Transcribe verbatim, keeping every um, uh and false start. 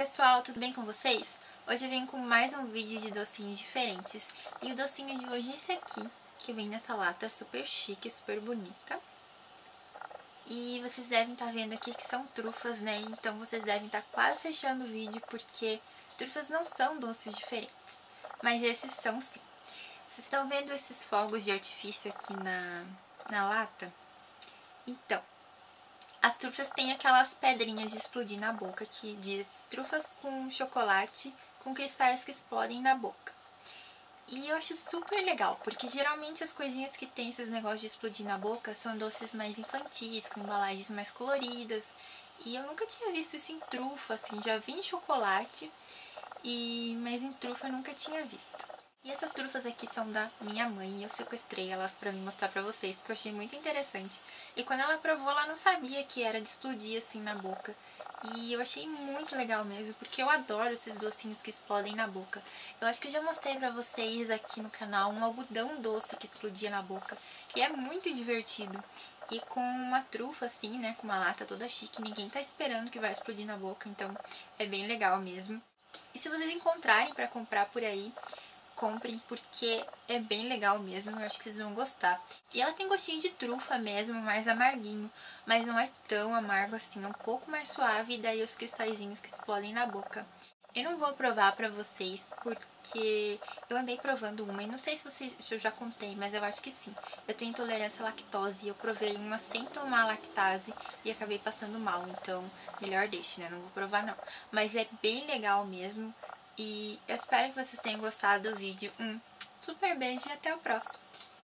pessoal, tudo bem com vocês? Hoje eu venho com mais um vídeo de docinhos diferentes. E o docinho de hoje é esse aqui, que vem nessa lata super chique, super bonita. E vocês devem estar vendo aqui que são trufas, né? Então vocês devem estar quase fechando o vídeo, porque trufas não são doces diferentes. Mas esses são sim. Vocês estão vendo esses fogos de artifício aqui na, na lata? Então, as trufas têm aquelas pedrinhas de explodir na boca, que diz trufas com chocolate com cristais que explodem na boca. E eu acho super legal, porque geralmente as coisinhas que tem esses negócios de explodir na boca são doces mais infantis, com embalagens mais coloridas. E eu nunca tinha visto isso em trufa, assim, já vi em chocolate, e mas em trufa eu nunca tinha visto. E essas trufas aqui são da minha mãe e eu sequestrei elas pra vir mostrar pra vocês, porque eu achei muito interessante. E quando ela provou, ela não sabia que era de explodir assim na boca. E eu achei muito legal mesmo, porque eu adoro esses docinhos que explodem na boca. Eu acho que eu já mostrei pra vocês aqui no canal um algodão doce que explodia na boca, que é muito divertido. E com uma trufa assim, né, com uma lata toda chique, ninguém tá esperando que vai explodir na boca, então é bem legal mesmo. E se vocês encontrarem pra comprar por aí, comprem, porque é bem legal mesmo, eu acho que vocês vão gostar. E ela tem gostinho de trufa mesmo, mais amarguinho, mas não é tão amargo assim, é um pouco mais suave, e daí os cristalzinhos que explodem na boca. Eu não vou provar pra vocês, porque eu andei provando uma, e não sei se, vocês, se eu já contei, mas eu acho que sim. Eu tenho intolerância à lactose, e eu provei uma sem tomar lactase, e acabei passando mal, então melhor deixe, né, não vou provar não. Mas é bem legal mesmo. E eu espero que vocês tenham gostado do vídeo. Um super beijo e até o próximo!